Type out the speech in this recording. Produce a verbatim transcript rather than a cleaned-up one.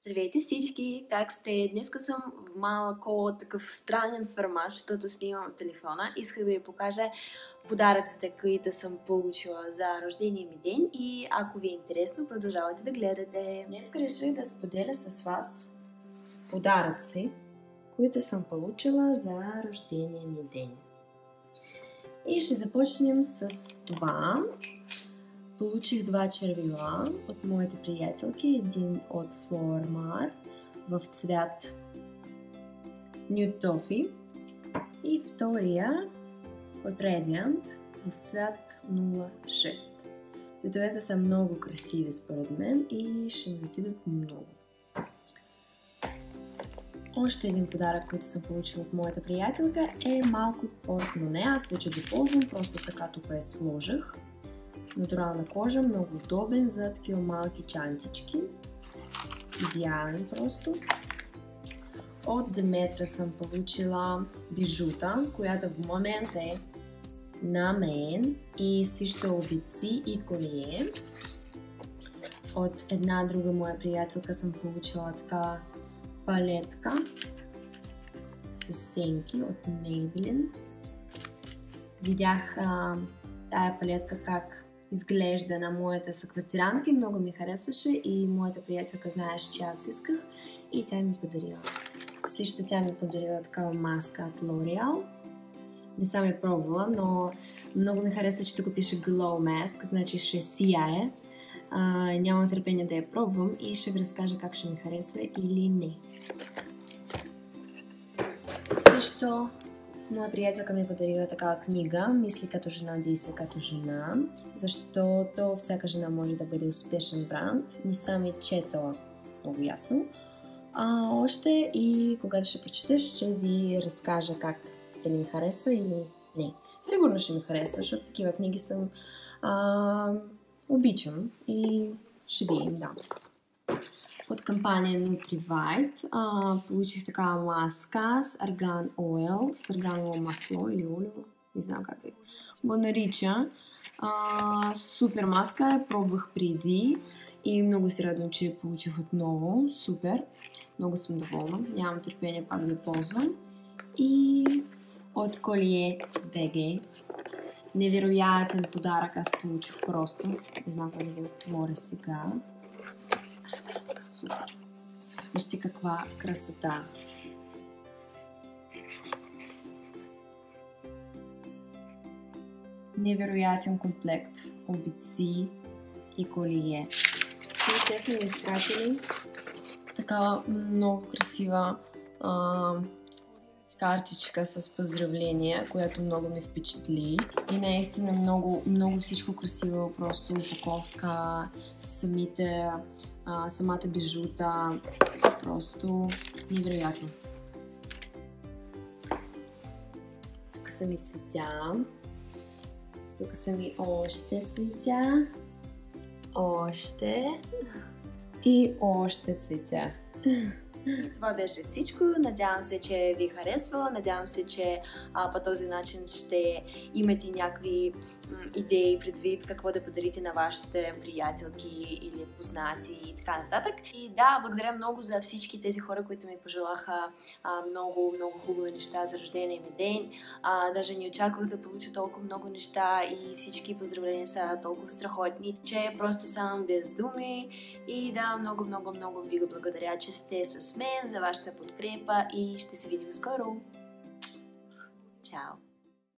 Здравейте всички! Как сте? Днеска съм в малко такъв странен формат, защото снимам телефона. Исках да ви покажа подаръците, които съм получила за рождения ми ден и ако ви е интересно, продължавайте да гледате. Днеска реших да споделя с вас подаръци, които съм получила за рождения ми ден. И ще започнем с това. Получих два червила от моите приятелки, един от Flormar в цвят Nude Toffee и втория от Radiant в цвят нула шест. Цветовете са много красиви според мен и ще ми отидат много. Още един подарък, който съм получила от моята приятелка е малко портмоне. Аз вече го ползвам, просто така тук я сложих. Натурална кожа, много удобен за такива малки чантички. Идеален просто. От Деметра съм получила бижута, която в момента е на мен и също обици и колие. От една друга моя приятелка съм получила така палетка с сенки от Maybelline. Видях а, тая палетка как изглежда на моята съквартиранка и много ми харесваше и моята приятелка знаеше, че аз исках и тя ми подарила. Също тя ми подарила такава маска от L'Oreal. Не съм я пробвала, но много ми харесва, че тук пише Glow Mask, значи ще сияе. А, нямам търпение да я пробвам и ще ви разкажа как ще ми харесва или не. Също моя приятелка ми подарила такава книга "Мисли като жена, действия като жена", защото всяка жена може да бъде успешен бранд. Не съм я четала много ясно. А, още и когато ще прочетеш, ще ви разкажа как дали ми харесва или не. Сигурно ще ми харесва, защото такива книги съм а, обичам и ще ви им дам. От кампания Nutri-Vite а, получих такава маска с арган ойл, с арганово масло или олио, не знам как да го нарича. А, супер маска, я пробвах преди и много се радвам, че я получих отново. Супер, много съм доволна, нямам търпение пак да я ползвам. И от Collier би джи. Невероятен подарък аз получих просто. Не знам как да ви отворя сега. Супер. Вижте каква красота. Невероятен комплект обици и колие. И те са ми изпратили такава много красива а, картичка с поздравления, която много ми впечатли. И наистина много, много всичко красиво, просто упаковка, самите, а, самата бижута, просто невероятно. Тук са ми цветя, тук са ми още цветя, още и още цветя. Това беше всичко. Надявам се, че ви харесва. Надявам се, че а, по този начин ще имате някакви м, идеи предвид какво да подарите на вашите приятелки или познати и така нататък. И да, благодаря много за всички тези хора, които ми пожелаха а, много, много хубави неща за рождения ми ден. А, даже не очаквах да получа толкова много неща и всички поздравления са толкова страхотни, че просто съм без думи. И да, много, много, много ви благодаря, че сте с мен, за вашата подкрепа и ще се видим скоро!